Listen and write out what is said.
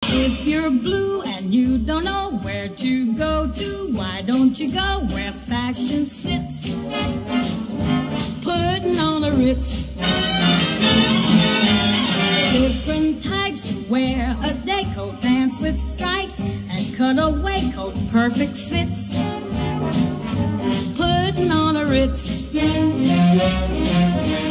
If you're blue and you don't know where to go to, why don't you go where fashion sits? Putting on a Ritz. Different types wear a day coat, pants with stripes, and cutaway coat, perfect fits. Putting on a Ritz.